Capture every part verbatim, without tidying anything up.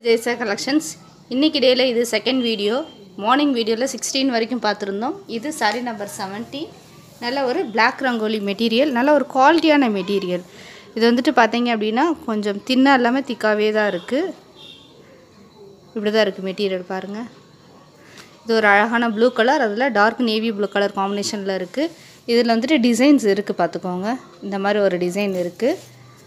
ஜெய்சா collections இன்னைக்கு டேல இது செகண்ட் வீடியோ. மார்னிங் வீடியோவில் சிக்ஸ்டீன் வரைக்கும் பார்த்துருந்தோம். இது சாரி நம்பர் செவன்டீன். நல்ல ஒரு பிளாக் ரங்கோலி மெட்டீரியல், நல்ல ஒரு குவாலிட்டியான மெட்டீரியல். இது வந்துட்டு பார்த்தீங்க அப்படின்னா கொஞ்சம் தின்னாக இல்லாமல் திக்காகவே தான் இருக்குது. இப்படி தான் இருக்குது மெட்டீரியல் பாருங்கள். இது ஒரு அழகான ப்ளூ கலர், அதில் டார்க் நேவி ப்ளூ கலர் காம்பினேஷனில் இருக்குது. இதில் வந்துட்டு டிசைன்ஸ் இருக்குது பார்த்துக்கோங்க. இந்த மாதிரி ஒரு டிசைன் இருக்குது.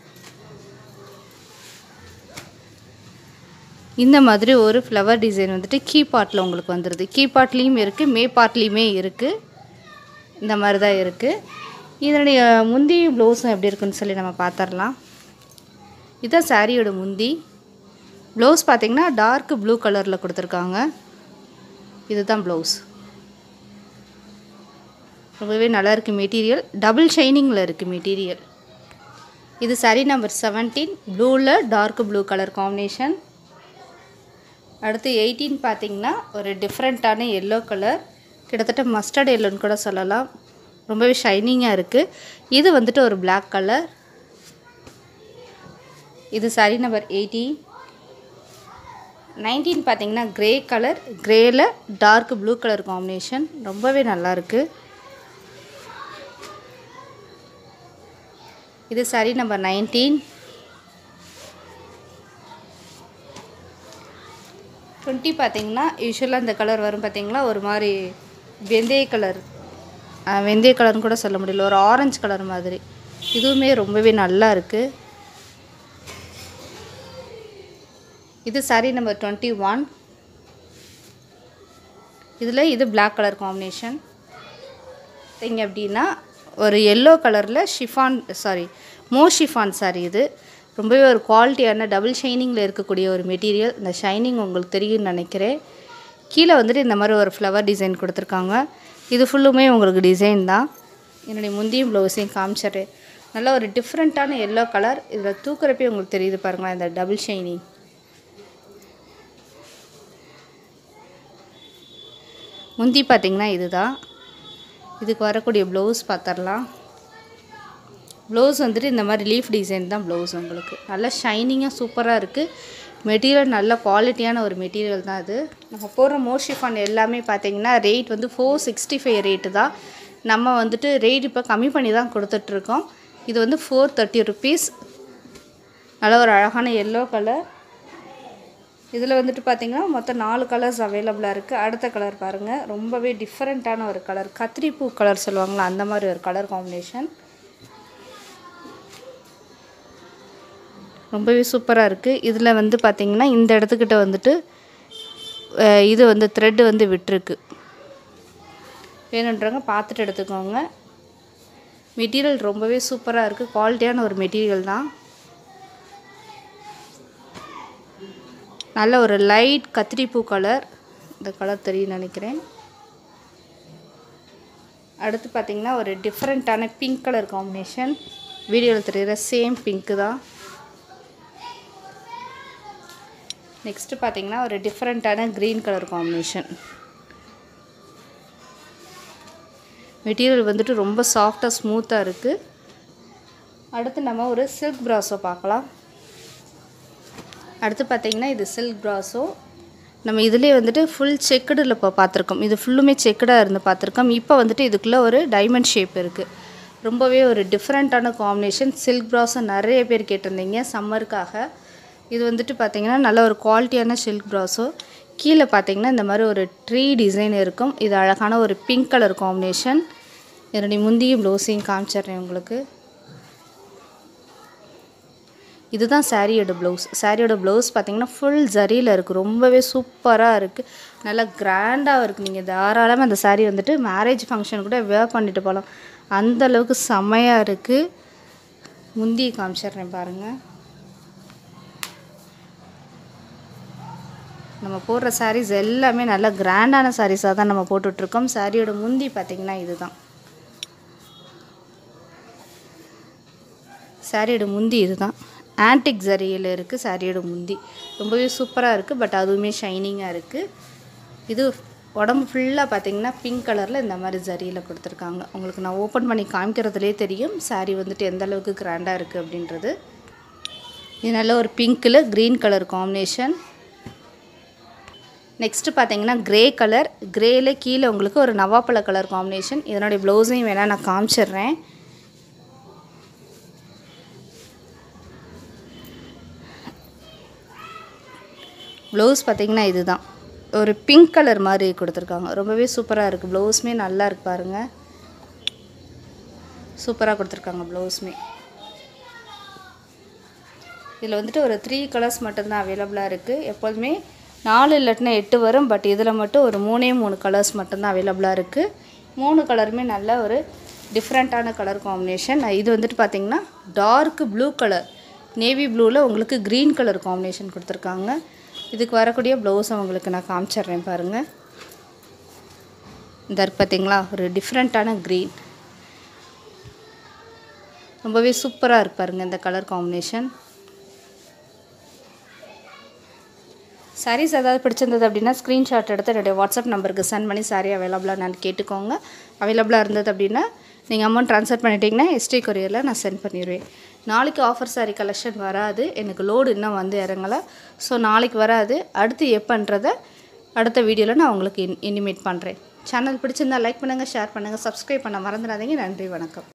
இந்த மாதிரி ஒரு ஃப்ளவர் டிசைன் வந்துட்டு கீ பார்ட்டில் உங்களுக்கு வந்துடுது. கீ பார்ட்லேயும் இருக்குது, மே பார்ட்லேயுமே இருக்குது. இந்த மாதிரி தான் இருக்குது. இதனுடைய முந்தி ப்ளவுஸும் எப்படி இருக்குன்னு சொல்லி நம்ம பார்த்துடலாம். இதுதான் சாரியோட முந்தி. ப்ளவுஸ் பார்த்திங்கன்னா டார்க் ப்ளூ கலரில் கொடுத்துருக்காங்க. இதுதான் ப்ளவுஸ். ரொம்பவே நல்லா இருக்குது மெட்டீரியல். டபுள் ஷைனிங்கில் இருக்குது மெட்டீரியல். இது சாரி நம்பர் செவன்டீன். ப்ளூவில் டார்க் ப்ளூ கலர் காம்பினேஷன். அடுத்து எயிட்டீன் பார்த்திங்கன்னா ஒரு டிஃப்ரெண்ட்டான எல்லோ கலர், கிட்டத்தட்ட மஸ்டர்ட் எல்லோன்னு கூட சொல்லலாம். ரொம்பவே ஷைனிங்காக இருக்குது. இது வந்துட்டு ஒரு பிளாக் கலர். இது சாரி நம்பர் எயிட்டீன். நைன்டீன் பார்த்திங்கன்னா க்ரே கலர், க்ரேயில் டார்க் ப்ளூ கலர் காம்பினேஷன். ரொம்பவே நல்லாயிருக்கு. இது சாரி நம்பர் நைன்டீன். டுவெண்ட்டி பார்த்திங்கன்னா யூஸ்வலாக இந்த கலர் வரும் பார்த்திங்களா, ஒரு மாதிரி வெந்தய கலர், வெந்தய கலர்னு கூட சொல்ல முடியல, ஒரு ஆரஞ்சு கலர் மாதிரி. இதுவுமே ரொம்பவே நல்லா இருக்குது. இது சாரி நம்பர் டுவெண்ட்டி ஒன். இதில் இது பிளாக் கலர் காம்பினேஷன். இங்கே அப்படின்னா ஒரு எல்லோ கலரில் ஷிஃபான் சாரி மோ ஷிஃபான் சாரி. இது ரொம்பவே ஒரு குவாலிட்டியான டபுள் ஷைனிங்கில் இருக்கக்கூடிய ஒரு மெட்டீரியல். இந்த ஷைனிங் உங்களுக்கு தெரியும்னு நினைக்கிறேன். கீழே வந்துட்டு இந்த மாதிரி ஒரு ஃப்ளவர் டிசைன் கொடுத்துருக்காங்க. இது ஃபுல்லுமே உங்களுக்கு டிசைன் தான். என்னுடைய முந்தியும் ப்ளவுஸையும் காமிச்சிட்றேன். நல்ல ஒரு டிஃப்ரெண்ட்டான எல்லோ கலர். இதில் தூக்குறப்பே உங்களுக்கு தெரியுது பாருங்களேன், இந்த டபுள் ஷைனிங். முந்தி பார்த்திங்கன்னா இதுதான். இதுக்கு வரக்கூடிய ப்ளவுஸ் பார்த்துடலாம். ப்ளவுஸ் வந்துட்டு இந்த மாதிரி லீஃப் டிசைன் தான் ப்ளவுஸ். உங்களுக்கு நல்லா ஷைனிங்காக சூப்பராக இருக்குது. மெட்டீரியல் நல்ல குவாலிட்டியான ஒரு மெட்டீரியல் தான் இது. நம்ம போடுற மோஷிஃபான் எல்லாமே பார்த்திங்கன்னா ரேட் வந்து ஃபோர் சிக்ஸ்டி ஃபைவ் ரேட்டு தான். நம்ம வந்துட்டு ரேட் இப்போ கம்மி பண்ணி தான் கொடுத்துட்ருக்கோம். இது வந்து ஃபோர் தேர்ட்டி ருபீஸ். நல்ல ஒரு அழகான எல்லோ கலர். இதில் வந்துட்டு பார்த்திங்கன்னா மொத்தம் நாலு கலர்ஸ் அவைலபிளாக இருக்குது. அடுத்த கலர் பாருங்கள், ரொம்பவே டிஃப்ரெண்ட்டான ஒரு கலர், கத்திரிப்பூ கலர் சொல்லுவாங்களா, அந்த மாதிரி ஒரு கலர் காம்பினேஷன். ரொம்பவே சூப்பராக இருக்குது. இதில் வந்து பார்த்திங்கன்னா இந்த இடத்துக்கிட்ட வந்துட்டு இது வந்து த்ரெட்டு வந்து விட்டுருக்கு. வேணுன்றவங்க பார்த்துட்டு எடுத்துக்கோங்க. மெட்டீரியல் ரொம்பவே சூப்பராக இருக்குது. குவாலிட்டியான ஒரு மெட்டீரியல் தான். நல்ல ஒரு லைட் கத்திரிப்பூ கலர். இந்த கலர் தெரியும்னு நினைக்கிறேன். அடுத்து பார்த்திங்கன்னா ஒரு டிஃப்ரெண்ட்டான பிங்க் கலர் காம்பினேஷன். வீடியோவில் தெரிகிற சேம் பிங்க்கு தான். நெக்ஸ்ட்டு பார்த்திங்கன்னா ஒரு டிஃப்ரெண்ட்டான க்ரீன் கலர் காம்பினேஷன். மெட்டீரியல் வந்துட்டு ரொம்ப சாஃப்டாக ஸ்மூத்தாக இருக்குது. அடுத்து நம்ம ஒரு சில்க் ப்ராஸோ பார்க்கலாம். அடுத்து பார்த்திங்கன்னா இது சில்க் ப்ராஸோ. நம்ம இதிலே வந்துட்டு ஃபுல் செக்குடில் இப்போ பார்த்துருக்கோம். இது ஃபுல்லுமே செக்குடாக இருந்து பார்த்துருக்கோம். இப்போ வந்துட்டு இதுக்குள்ளே ஒரு டைமண்ட் ஷேப் இருக்குது. ரொம்பவே ஒரு டிஃப்ரெண்ட்டான காம்பினேஷன். சில்க் ப்ராஸோ நிறைய பேர் கேட்டிருந்தீங்க சம்மருக்காக. இது வந்துட்டு பார்த்திங்கன்னா நல்ல ஒரு குவாலிட்டியான சில்க் ப்ராஸோ. கீழே பார்த்திங்கன்னா இந்த மாதிரி ஒரு ட்ரீ டிசைன் இருக்கும். இது அழகான ஒரு பிங்க் கலர் காம்பினேஷன். என்னுடைய முந்தியும் ப்ளவுஸையும் காமிச்சிட்றேன் உங்களுக்கு. இதுதான் சாரியோட ப்ளவுஸ். சாரியோட ப்ளவுஸ் பார்த்திங்கன்னா ஃபுல் ஜரியில் இருக்குது. ரொம்பவே சூப்பராக இருக்குது. நல்லா கிராண்டாக இருக்குது. நீங்கள் தாராளமாக அந்த சாரீ வந்துட்டு மேரேஜ் ஃபங்க்ஷன் கூட வேர் பண்ணிட்டு போகலாம். அந்தளவுக்கு செம்மையாக இருக்குது. முந்தியை காமிச்சிட்றேன் பாருங்கள். நம்ம போடுற சாரீஸ் எல்லாமே நல்லா கிராண்டான சாரீஸாக தான் நம்ம போட்டுட்ருக்கோம். சாரியோட முந்தி பார்த்திங்கன்னா இதுதான். சாரியோட முந்தி இதுதான். ஆன்டிக் ஜரியில் இருக்குது சாரியோட முந்தி. ரொம்பவே சூப்பராக இருக்குது. பட் அதுவுமே ஷைனிங்காக இருக்குது. இது உடம்பு ஃபுல்லாக பார்த்திங்கன்னா பிங்க் கலரில் இந்த மாதிரி ஜரியில் கொடுத்துருக்காங்க. உங்களுக்கு நான் ஓப்பன் பண்ணி காமிக்கிறதுலே தெரியும் சாரீ வந்துட்டு எந்த அளவுக்கு கிராண்டாக இருக்குது அப்படின்றது. இது நல்ல ஒரு பிங்க்கில் க்ரீன் கலர் காம்பினேஷன். நெக்ஸ்ட்டு பார்த்தீங்கன்னா க்ரே கலர், க்ரேல கீழே உங்களுக்கு ஒரு நவாப்பழ கலர் காம்பினேஷன். இதனுடைய ப்ளவுஸையும் வேணால் நான் காமிச்சிடுறேன். ப்ளவுஸ் பார்த்தீங்கன்னா இதுதான், ஒரு பிங்க் கலர் மாதிரி கொடுத்துருக்காங்க. ரொம்பவே சூப்பராக இருக்குது. ப்ளவுஸுமே நல்லா இருக்கு பாருங்கள், சூப்பராக கொடுத்துருக்காங்க ப்ளவுஸுமே. இதில் வந்துட்டு ஒரு த்ரீ கலர்ஸ் மட்டும்தான் அவைலபிளாக இருக்குது. எப்போதுமே நாலு இல்லாட்டினா எட்டு வரும், பட் இதில் மட்டும் ஒரு மூணே மூணு கலர்ஸ் மட்டும்தான் அவைலபிளாக இருக்குது. மூணு கலருமே நல்ல ஒரு டிஃப்ரெண்ட்டான கலர் காம்பினேஷன். இது வந்துட்டு பார்த்திங்கன்னா டார்க் ப்ளூ கலர், நேவி ப்ளூவில் உங்களுக்கு க்ரீன் கலர் காம்பினேஷன் கொடுத்துருக்காங்க. இதுக்கு வரக்கூடிய ப்ளவுஸை உங்களுக்கு நான் காமிச்சிட்றேன் பாருங்கள். இந்த பார்த்திங்களா ஒரு டிஃப்ரெண்ட்டான க்ரீன், ரொம்பவே சூப்பராக இருக்கு பாருங்கள் இந்த கலர் காம்பினேஷன். சாரீஸ் ஏதாவது பிடிச்சிருந்தது அப்படின்னா ஸ்க்ரீன்ஷாட் எடுத்து என்னுடைய வாட்ஸ்அப் நம்பருக்கு சென்ட் பண்ணி சாரீ அவைலபிளாக நான் கேட்டுக்கோங்க. அவைலபிளாக இருந்தது அப்படின்னா நீங்கள் அமௌண்ட் ட்ரான்ஸ்ஃபர் பண்ணிட்டீங்கன்னா எஸ்டி கொரியரில் நான் சென்ட் பண்ணிடுவேன். நாளைக்கு ஆஃபர் சாரீ கலெக்ஷன் வராது, எனக்கு லோடு இன்னும் வந்து இறங்கலை. ஸோ நாளைக்கு வராது. அடுத்து எப்போன்றதை அடுத்த வீடியோவில் நான் உங்களுக்கு இன் இனிமேட் பண்ணுறேன். சேனல் பிடிச்சிருந்தால் லைக் பண்ணுங்கள், ஷேர் பண்ணுங்கள், சப்ஸ்கிரைப் பண்ண மறந்துடாதீங்க. நன்றி, வணக்கம்.